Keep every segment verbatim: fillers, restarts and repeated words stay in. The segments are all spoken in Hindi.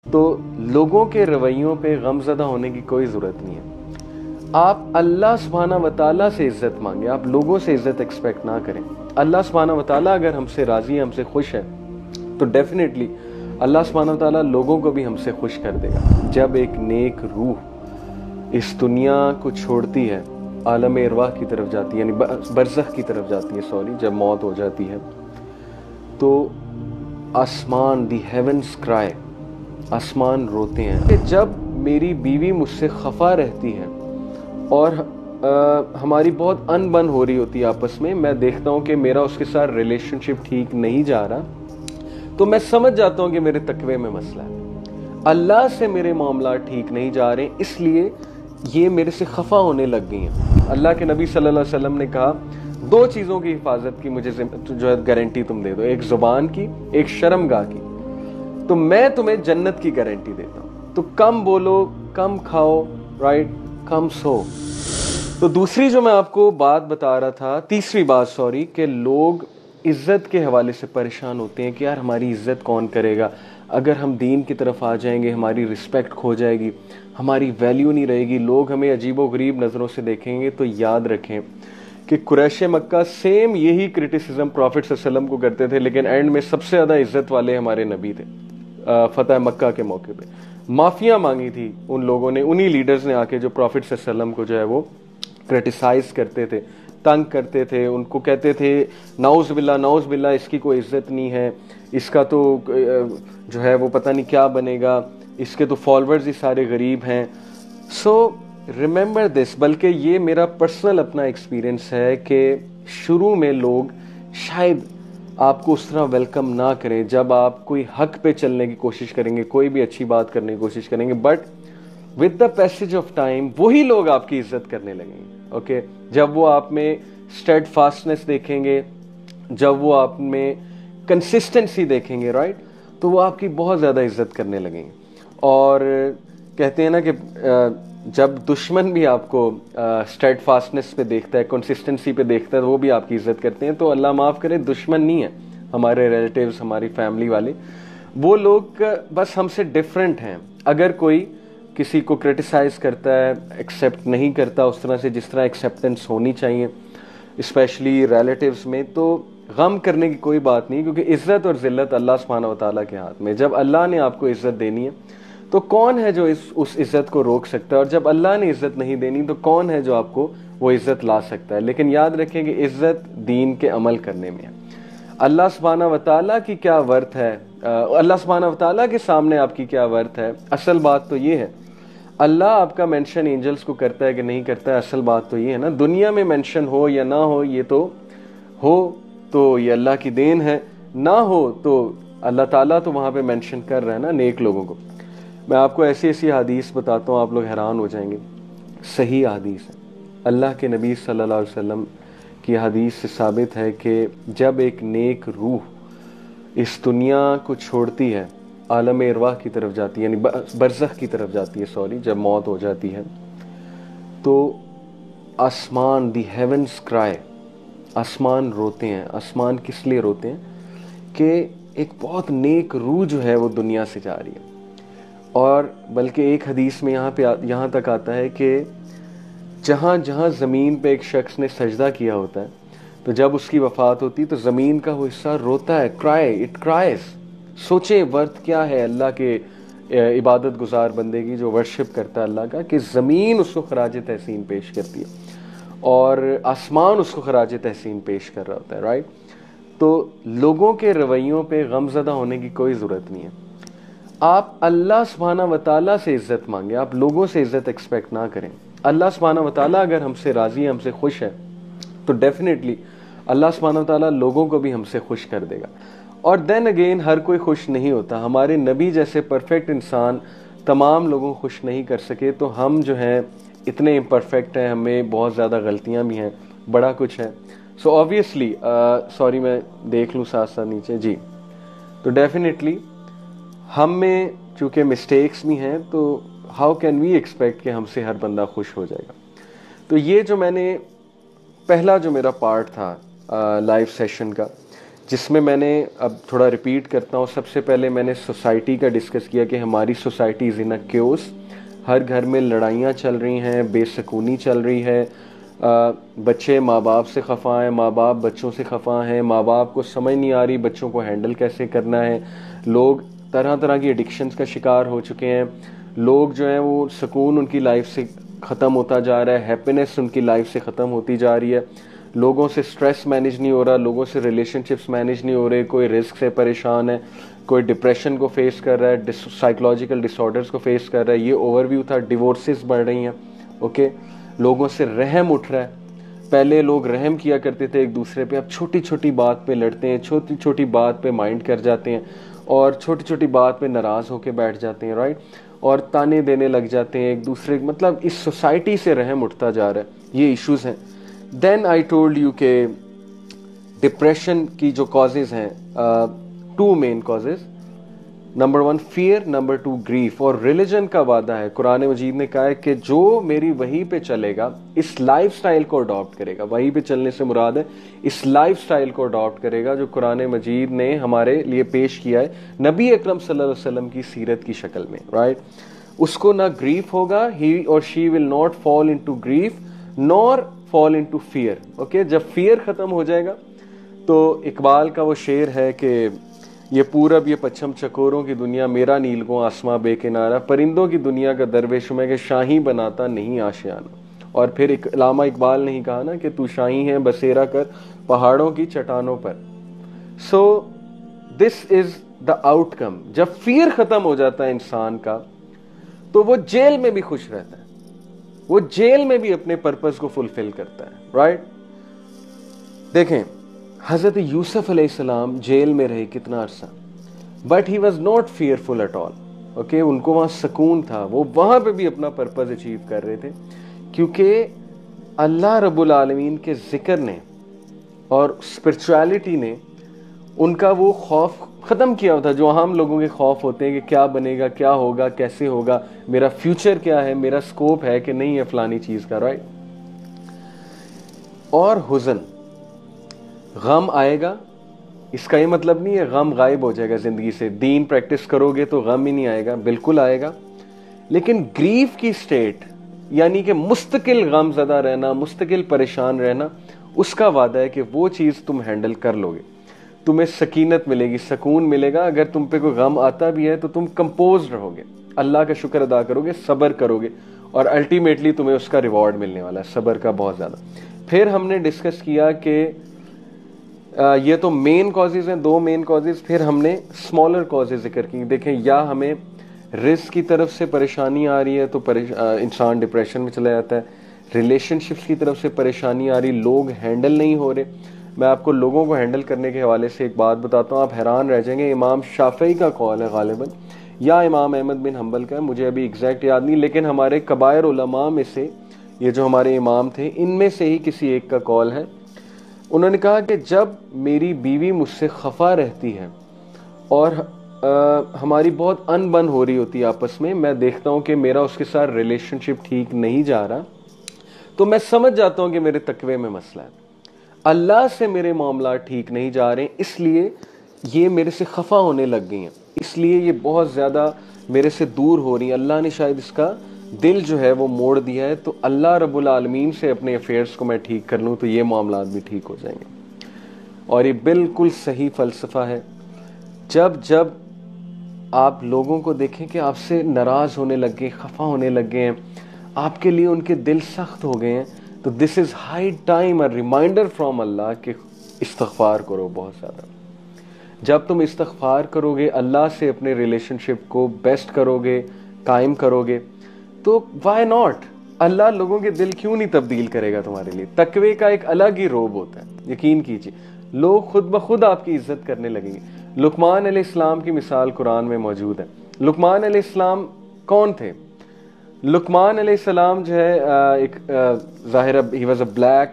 तो लोगों के रवैयों पे गमज़दा होने की कोई ज़रूरत नहीं है। आप अल्लाह सुब्हाना व तआला से इज़्ज़त मांगे, आप लोगों से इज़्ज़त एक्सपेक्ट ना करें। अल्लाह सुब्हाना व तआला अगर हमसे राज़ी है, हमसे खुश है, तो डेफिनेटली अल्लाह सुब्हाना व तआला लोगों को भी हमसे खुश कर देगा। जब एक नेक रूह इस दुनिया को छोड़ती है, आलम अरवाह की तरफ जाती है, यानी बरज़ख की तरफ जाती है, सॉरी, जब मौत हो जाती है, तो आसमान, दी हेवंस क्राई, आसमान रोते हैं कि जब मेरी बीवी मुझसे खफा रहती है और आ, हमारी बहुत अनबन हो रही होती है आपस में, मैं देखता हूँ कि मेरा उसके साथ रिलेशनशिप ठीक नहीं जा रहा, तो मैं समझ जाता हूँ कि मेरे तकवे में मसला है, अल्लाह से मेरे मामला ठीक नहीं जा रहे, इसलिए ये मेरे से खफा होने लग गई हैं। अल्लाह के नबी सल्लल्लाहु अलैहि वसल्लम ने कहा, दो चीज़ों की हिफाजत की मुझे जो है गारंटी तुम दे दो, एक ज़ुबान की, एक शर्मगाह की, तो मैं तुम्हें जन्नत की गारंटी देता हूँ। तो कम बोलो, कम खाओ, राइट, कम सो। तो दूसरी जो मैं आपको बात बता रहा था, तीसरी बात सॉरी, कि लोग इज़्ज़त के हवाले से परेशान होते हैं कि यार हमारी इज़्ज़त कौन करेगा, अगर हम दीन की तरफ आ जाएंगे हमारी रिस्पेक्ट खो जाएगी, हमारी वैल्यू नहीं रहेगी, लोग हमें अजीबो गरीब नज़रों से देखेंगे। तो याद रखें कि कुरैश मक्का सेम यही क्रिटिसिज्म प्रॉफिट सल्लल्लाहु अलैहि वसल्लम को करते थे, लेकिन एंड में सबसे ज़्यादा इज़्ज़त वाले हमारे नबी थे। फतह मक्का के मौके पे माफ़िया मांगी थी उन लोगों ने, उन्हीं लीडर्स ने आके, जो प्रॉफिट सल्लल्लाहु अलैहि वसल्लम को जो है वो क्रिटिसाइज करते थे, तंग करते थे, उनको कहते थे नाउज़ बिल्ला नाउज़ बिल्ला, इसकी कोई इज़्ज़त नहीं है, इसका तो जो है वो पता नहीं क्या बनेगा, इसके तो फॉलोअर्स ही सारे गरीब हैं। सो रिमेंबर दिस, बल्कि ये मेरा पर्सनल अपना एक्सपीरियंस है कि शुरू में लोग शायद आपको उस तरह वेलकम ना करें जब आप कोई हक पे चलने की कोशिश करेंगे, कोई भी अच्छी बात करने की कोशिश करेंगे, but with the passage of time वही लोग आपकी इज्जत करने लगेंगे। ओके, जब वो आप में स्टेड फास्टनेस देखेंगे, जब वो आप में कंसिस्टेंसी देखेंगे, राइट, तो वो आपकी बहुत ज़्यादा इज्जत करने लगेंगे। और कहते हैं ना कि जब दुश्मन भी आपको स्टेड फास्टनेस पे देखता है, कंसिस्टेंसी पे देखता है, तो वो भी आपकी इज्जत करते हैं। तो अल्लाह माफ़ करे, दुश्मन नहीं है हमारे रिलेटिव्स, हमारी फैमिली वाले, वो लोग बस हमसे डिफरेंट हैं। अगर कोई किसी को क्रिटिसाइज करता है, एक्सेप्ट नहीं करता उस तरह से जिस तरह एक्सेप्टेंस होनी चाहिए, स्पेशली रिलेटिव्स में, तो गम करने की कोई बात नहीं, क्योंकि इज़्ज़त और ज़िल्लत अल्लाह सुब्हानहू व तआला के हाथ में। जब अल्लाह ने आपको इज़्ज़त देनी है तो कौन है जो इस उस इज़्ज़त को रोक सकता है, और जब अल्लाह ने इज़्ज़त नहीं देनी तो कौन है जो आपको वो इज़्ज़त ला सकता है। लेकिन याद रखें कि इज़्ज़त दीन के अमल करने में है। अल्लाह सुब्हानहू व तआला की क्या वर्थ है, अल्लाह सुब्हानहू व तआला के सामने आपकी क्या वर्थ है, असल बात तो ये है। अल्लाह आपका मेंशन एंजल्स को करता है कि नहीं करता है, असल बात तो ये है ना। दुनिया में मेंशन हो या ना हो, ये तो हो तो ये अल्लाह की देन है, ना हो तो अल्लाह ताला तो वहाँ पे मेंशन कर रहा है ना नेक लोगों को। मैं आपको ऐसी ऐसी हदीस बताता हूँ, आप लोग हैरान हो जाएंगे, सही हदीस है। अल्लाह के नबी सल्लल्लाहु अलैहि वसल्लम की हदीस से साबित है कि जब एक नेक रूह इस दुनिया को छोड़ती है, आलम अरवाह की तरफ जाती है, यानी बरज़ख की तरफ जाती है, सॉरी, जब मौत हो जाती है, तो आसमान, दी हेवंस क्राई, आसमान रोते हैं। आसमान किस लिए रोते हैं कि एक बहुत नेक रूह जो है वो दुनिया से जा रही है। और बल्कि एक हदीस में यहाँ पे यहाँ तक आता है कि जहाँ जहाँ ज़मीन पे एक शख्स ने सजदा किया होता है, तो जब उसकी वफ़ात होती है तो ज़मीन का वो हिस्सा रोता है, क्राई, इट क्राइज। सोचे वर्थ क्या है अल्लाह के इबादत गुजार बंदे की जो वर्शिप करता है अल्लाह का, कि ज़मीन उसको खराज तहसीन पेश करती है और आसमान उसको खराज तहसीन पेश कर रहा होता है, राइट। तो लोगों के रवैयों पे गमज़दा होने की कोई ज़रूरत नहीं है। आप अल्लाह सुब्हाना व तआला से इज़्ज़त मांगे, आप लोगों से इज़्ज़त एक्सपेक्ट ना करें। अल्लाह सुब्हाना व तआला अगर हमसे राज़ी है, हमसे खुश है, तो डेफिनेटली अल्लाह सुब्हाना व तआला लोगों को भी हमसे खुश कर देगा। और देन अगेन हर कोई खुश नहीं होता। हमारे नबी जैसे परफेक्ट इंसान तमाम लोगों को खुश नहीं कर सके, तो हम जो हैं इतने इम्परफेक्ट हैं, हमें बहुत ज़्यादा गलतियाँ भी हैं, बड़ा कुछ है। सो ऑब्वियसली, सॉरी मैं देख लूँ साथ साथ नीचे जी, तो डेफिनेटली हम में चूँकि मिस्टेक्स भी हैं, तो हाउ कैन वी एक्सपेक्ट कि हमसे हर बंदा खुश हो जाएगा। तो ये जो मैंने पहला जो मेरा पार्ट था लाइव सेशन का, जिसमें मैंने अब थोड़ा रिपीट करता हूँ। सबसे पहले मैंने सोसाइटी का डिस्कस किया कि हमारी society is in a chaos, हर घर में लड़ाइयाँ चल रही हैं, बेसकूनी चल रही है, आ, बच्चे माँ बाप से खफा हैं, माँ बाप बच्चों से खफा हैं, माँ बाप को समझ नहीं आ रही बच्चों को हैंडल कैसे करना है, लोग तरह तरह की एडिक्शंस का शिकार हो चुके हैं, लोग जो हैं वो सुकून उनकी लाइफ से ख़त्म होता जा रहा है, हैप्पीनेस उनकी लाइफ से ख़त्म होती जा रही है, लोगों से स्ट्रेस मैनेज नहीं हो रहा, लोगों से रिलेशनशिप्स मैनेज नहीं हो रहे, कोई रिस्क से परेशान है, कोई डिप्रेशन को फेस कर रहा है, साइकोलॉजिकल डिसऑर्डर्स को फेस कर रहा है। ये ओवरव्यू था। डिवोर्सेस बढ़ रही हैं, ओके, लोगों से रहम उठ रहा है। पहले लोग रहम किया करते थे एक दूसरे पे, अब छोटी छोटी बात पे लड़ते हैं, छोटी छोटी बात पे माइंड कर जाते हैं और छोटी छोटी बात पे नाराज़ होकर बैठ जाते हैं, राइट, और ताने देने लग जाते हैं एक दूसरे, मतलब इस सोसाइटी से रहम उठता जा रहा है। ये इश्यूज हैं। देन आई टोल्ड यू के डिप्रेशन की जो कॉजेज हैं, two main causes, number one fear, number two grief. और रिलीजन का वादा है, कुरान मजीद ने कहा है कि जो मेरी वही पे चलेगा, इस लाइफस्टाइल को अडॉप्ट करेगा, वही पे चलने से मुराद है इस लाइफस्टाइल को अडॉप्ट करेगा जो कुरान मजीद ने हमारे लिए पेश किया है नबी अकरम सल्लल्लाहु अलैहि वसल्लम की सीरत की शक्ल में, राइट। उसको ना ग्रीफ होगा, ही और she will not fall into grief nor fall into fear, okay. जब फियर खत्म हो जाएगा तो इकबाल का वो शेर है कि ये पूरब ये पश्चिम चकोरों की दुनिया, मेरा नीलगो आसमां बेकिनारा, परिंदों की दुनिया का दरवेश मैं, कि शाही बनाता नहीं आशियाना। और फिर एक अल्लामा इकबाल ने ही कहा ना कि तू शाही है बसेरा कर पहाड़ों की चट्टानों पर। So this is the outcome. जब फियर खत्म हो जाता है इंसान का तो वो जेल में भी खुश रहता है, वो जेल में भी अपने पर्पस को फुलफिल करता है, राइट। देखें, हजरत यूसुफ अलैहिस्सलाम जेल में रहे कितना अरसा, but he was not fearful at all, okay. उनको वहां सुकून था, वो वहां पे भी अपना पर्पस अचीव कर रहे थे, क्योंकि अल्लाह रब्बुल आलमीन के जिक्र ने और स्पिरिचुअलिटी ने उनका वो खौफ खत्म किया होता जो हम लोगों के खौफ होते हैं कि क्या बनेगा, क्या होगा, कैसे होगा, मेरा फ्यूचर क्या है, मेरा स्कोप है कि नहीं है फलानी चीज का, राइट। और हुज़न, गम आएगा, इसका ये मतलब नहीं है गम गायब हो जाएगा जिंदगी से, दीन प्रैक्टिस करोगे तो गम ही नहीं आएगा, बिल्कुल आएगा। लेकिन ग्रीफ की स्टेट यानी कि मुस्तकिल गम ज़दा रहना, मुस्तकिल परेशान रहना, उसका वादा है कि वो चीज़ तुम हैंडल कर लोगे, तुम्हें सकीनत मिलेगी, सुकून मिलेगा। अगर तुम पे कोई गम आता भी है तो तुम कंपोज रहोगे, अल्लाह का शुक्र अदा करोगे, सब्र करोगे, और अल्टीमेटली तुम्हें उसका रिवॉर्ड मिलने वाला है, सब्र का बहुत ज़्यादा। फिर हमने डिस्कस किया कि ये तो मेन कॉजेज हैं, दो मेन कॉजेज। फिर हमने स्मॉलर कॉजेज जिक्र की। देखें, या हमें रिस्क की तरफ से परेशानी आ रही है तो इंसान डिप्रेशन में चला जाता है, रिलेशनशिप्स की तरफ से परेशानी आ रही, लोग हैंडल नहीं हो रहे। मैं आपको लोगों को हैंडल करने के हवाले से एक बात बताता हूँ, आप हैरान रह जाएंगे। इमाम शाफई का कौल है गालिबन, या इमाम अहमद बिन हम्बल का है, मुझे अभी एग्जैक्ट याद नहीं, लेकिन हमारे कबायर उलमा में से ये जो हमारे इमाम थे इनमें से ही किसी एक का कौल है। उन्होंने कहा कि जब मेरी बीवी मुझसे खफा रहती है और आ, हमारी बहुत अनबन हो रही होती है आपस में, मैं देखता हूँ कि मेरा उसके साथ रिलेशनशिप ठीक नहीं जा रहा, तो मैं समझ जाता हूँ कि मेरे तकवे में मसला है, अल्लाह से मेरे मामला ठीक नहीं जा रहे, इसलिए ये मेरे से खफा होने लग गई हैं, इसलिए ये बहुत ज़्यादा मेरे से दूर हो रही है, अल्लाह ने शायद इसका दिल जो है वो मोड़ दिया है, तो अल्लाह रब्बुल आलमीन से अपने अफेयर्स को मैं ठीक कर लूँ तो ये मामला भी ठीक हो जाएंगे। और ये बिल्कुल सही फ़लसफ़ा है। जब जब आप लोगों को देखें कि आपसे नाराज़ होने लग गए, खफा होने लग गए हैं, आपके लिए उनके दिल सख्त हो गए हैं, तो this is high time, a reminder from Allah कि इस्तग़फ़ार करो बहुत ज़्यादा। जब तुम इस्तग़फ़ार करोगे, अल्लाह से अपने रिलेशनशिप को बेस्ट करोगे, कायम करोगे, तो वाई नॉट, अल्लाह लोगों के दिल क्यों नहीं तब्दील करेगा तुम्हारे लिए। तकवे का एक अलग ही रोब होता है, यकीन कीजिए, लोग खुद ब खुद आपकी इज्जत करने लगेंगे। लुकमान अलैहिस्सलाम की मिसाल कुरान में मौजूद है। लुकमान अलैहिस्सलाम कौन थे? लुकमान अलैहिस्सलाम जो है एक ज़ाहिर ही वाज अ ब्लैक,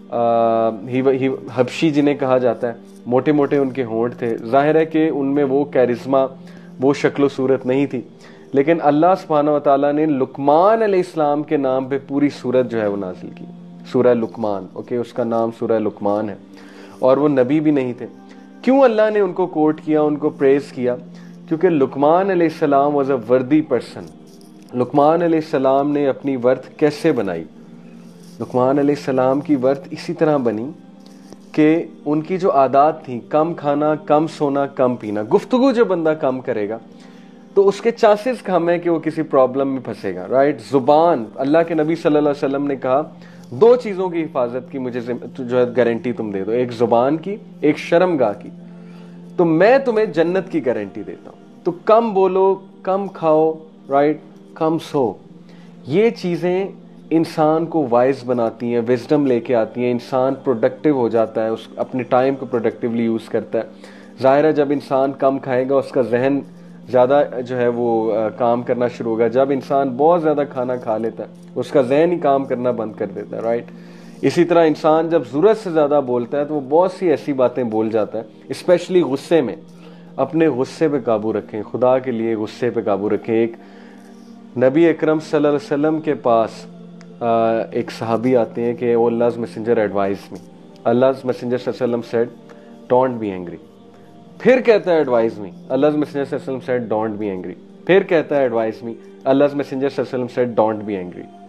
ही हबशी जिन्हें कहा जाता है, मोटे मोटे उनके होंठ थे, जाहिर है कि उनमें वो कैरिज्मा, वो शक्ल सूरत नहीं थी, लेकिन अल्लाह सुब्हानहू व तआला ने लुकमान अलैहिस्सलाम के नाम पे पूरी सूरत जो है वो नाजिल की, सूरह लुकमान, ओके, उसका नाम सूरह लुकमान है, और वो नबी भी नहीं थे। क्यों अल्लाह ने उनको कोट किया, उनको प्रेज किया? क्योंकि लुकमान अलैहिस्सलाम वाज अ वर्दी पर्सन। लुकमान अलैहिस्सलाम ने अपनी वर्थ कैसे बनाई? लुकमान अलैहिस्सलाम की वर्थ इसी तरह बनी कि उनकी जो आदत थी, कम खाना, कम सोना, कम पीना। गुफ्तगू जो बंदा कम करेगा तो उसके चांसेस कम है कि वो किसी प्रॉब्लम में फंसेगा, राइट। जुबान, अल्लाह के नबी सल्लल्लाहु अलैहि वसल्लम ने कहा दो चीज़ों की हिफाजत की मुझे जो है गारंटी तुम दे दो, एक जुबान की, एक शर्मगाह की, तो मैं तुम्हें जन्नत की गारंटी देता हूं। तो कम बोलो, कम खाओ, राइट, कम सो। ये चीज़ें इंसान को वाइज बनाती हैं, विजडम लेके आती हैं, इंसान प्रोडक्टिव हो जाता है, उस अपने टाइम को प्रोडक्टिवली यूज़ करता है। ज़ाहिर है जब इंसान कम खाएगा उसका जहन ज़्यादा जो है वो आ, काम करना शुरू होगा। जब इंसान बहुत ज़्यादा खाना खा लेता है उसका जहन ही काम करना बंद कर देता है, राइट। इसी तरह इंसान जब ज़रूरत से ज़्यादा बोलता है तो वो बहुत सी ऐसी बातें बोल जाता है, स्पेशली गुस्से में। अपने गुस्से पे काबू रखें, खुदा के लिए गुस्से पे काबू रखें। एक नबी अकरम सल्लल्लाहु अलैहि वसल्लम के पास आ, एक सहाबी आते हैं कि O Allah's messenger advise me. Allah's messenger सल्लल्लाहु अलैहि वसल्लम सेड डोंट बी एंग्री। फिर कहता है एडवाइस मी। अल्लाह's मैसेंजर सल्लल्लाहु अलैहि वसल्लम सेड डोंट बी एंग्री। फिर कहता है एडवाइस मी। अल्लाह's मैसेंजर सल्लल्लाहु अलैहि वसल्लम सेड डोंट बी एंग्री।